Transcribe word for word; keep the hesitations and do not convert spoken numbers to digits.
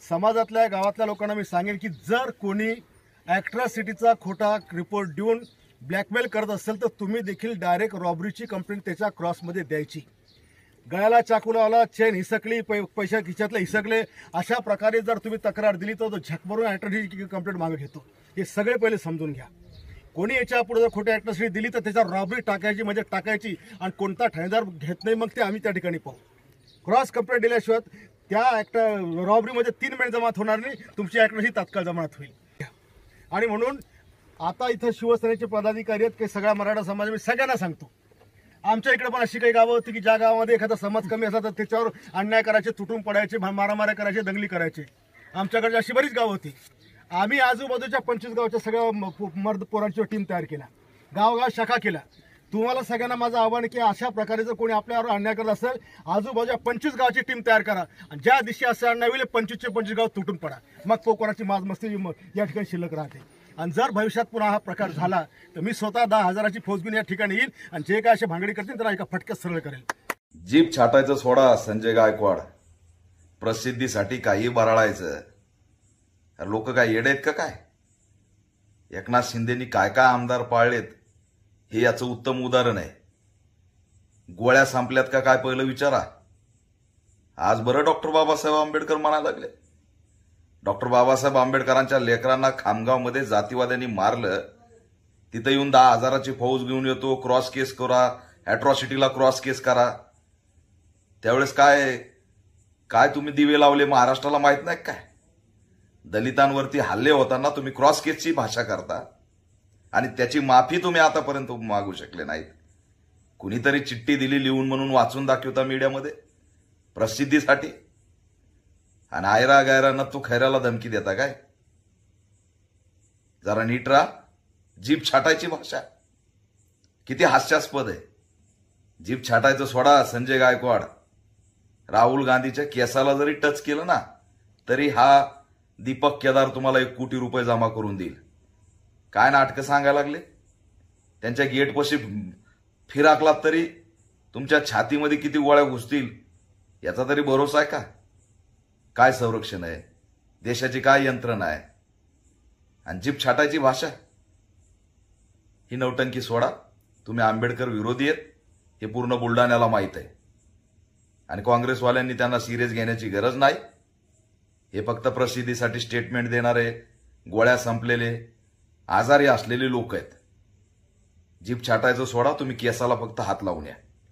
समाजातल्या गावातल्या लोकांना मी सांगेन की जर कोणी ॲट्रॉसिटीचा खोटा रिपोर्ट देऊन ब्लॅकमेल करत असेल तर तुम्ही देखील डायरेक्ट रॉबरीची कंप्लेंट त्याच्या क्रॉसमध्ये द्यायची। गळ्याला चाकू लावला, चेन हिसकली, पै पैशा खिशातले हिसकले, अशा प्रकारे जर तुम्ही तक्रार दिली तर तो झकमारून ॲट्रॉसिटी कंप्लेंट मागे घेतो। हे सगळे पहिले समजून घ्या। कोणी याच्या पुढे जर खोटी ॲट्रॉसिटी दिली तर त्याच्यावर रॉबरी टाकायची म्हणजे टाकायची, आणि कोणता ठाणेदार घेत नाही मग ते आम्ही त्या ठिकाणी पाहू। क्रॉस कंप्लेंट दिल्याशिवाय त्या ॲक्ट रॉबरीमध्ये तीन महिने जमात होणार नाही, तुमची ॲट्रॉसिटी तात्काळ जमात होईल। आणि म्हणून आता इथं शिवसेनेचे पदाधिकारी आहेत की सगळ्या मराठा समाज, मी सगळ्यांना सांगतो, आमच्या इकडे पण अशी काही गावं होती की ज्या गावामध्ये एखादा समाज कमी असला तर त्याच्यावर अन्याय करायचे, तुटून पडायचे, मारामाऱ्या करायचे, दंगली करायचे। आमच्याकडे अशी बरीच गावं होती। आम्ही आजूबाजूच्या पंचवीस गावच्या सगळ्या मर्द पोरांची टीम तयार केल्या, गावगाव शाखा केल्या। तुम्हाला सगळ्यांना माझं आव्हान की अशा प्रकारे जर कोणी आपल्यावर अन्याय करत असेल, आजूबाजूच्या पंचवीस गावाची टीम तयार करा, आणि ज्या दिवशी असं अन्याय होईल पंचवीसचे पंचवीस गाव तुटून पडा, मग कोकणाची माजमस्ती या ठिकाणी शिल्लक राहते। आणि जर भविष्यात पुन्हा हा प्रकार झाला तर मी स्वतः दहा हजाराची फौज घेऊन या ठिकाणी येईल, आणि जे काय असे भांगडी करतील त्याला एका फटक्यात सरळ करेल। जीभ छाटायचं सोडा संजय गायकवाड, प्रसिद्धीसाठी काही बराळायचं। लोक काय येडे आहेत का काय? एकनाथ शिंदेनी काय काय आमदार पाळलेत हे याचं उत्तम उदाहरण आहे। गोळ्या संपल्यात का काय पहिलं विचारा। आज बरं डॉक्टर बाबासाहेब आंबेडकर म्हणायला लागले। डॉक्टर बाबासाहेब आंबेडकरांच्या लेकरांना खामगावमध्ये जातीवाद्यांनी मारलं, तिथं येऊन दहा हजाराची फौज घेऊन येतो, क्रॉस केस करा, ॲट्रॉसिटीला क्रॉस केस करा। त्यावेळेस काय काय तुम्ही दिवे लावले महाराष्ट्राला माहित नाही काय? दलितांवरती हल्ले होताना तुम्ही क्रॉस केसची भाषा करता, आणि त्याची माफी तुम्ही आतापर्यंत मागू शकले नाहीत। कुणीतरी चिठ्ठी दिली लिहून म्हणून वाचून दाखवता मीडियामध्ये प्रसिद्धीसाठी, आणि आयरा गायरांना तू खैराला धमकी देता काय? जरा नीट राहा। जीभ छाटायची भाषा किती हास्यास्पद आहे। जीभ छाटायचं सोडा संजय गायकवाड, राहुल गांधीच्या केसाला जरी टच केलं ना तरी हा दीपक केदार तुम्हाला एक कोटी रुपये जमा करून देईल। काय नाटकं सांगायला लागले? त्यांच्या गेटपाशी फिराकलात तरी तुमच्या छातीमध्ये किती गोळ्या घुसतील याचा तरी भरोसा आहे का? काय संरक्षण आहे? देशाची काय यंत्रणा आहे? आणि जीभ छाटायची भाषा ही नौटंकी सोडा। तुम्ही आंबेडकर विरोधी आहेत हे पूर्ण बुलढाण्याला माहीत आहे, आणि काँग्रेसवाल्यांनी त्यांना सिरियस घेण्याची गरज नाही। हे फक्त प्रसिद्धीसाठी स्टेटमेंट देणारे, गोळ्या संपलेले, आजारी असलेले लोक आहेत। जीभ छाटायचं सोडा, तुम्ही केसाला फक्त हात लावून या।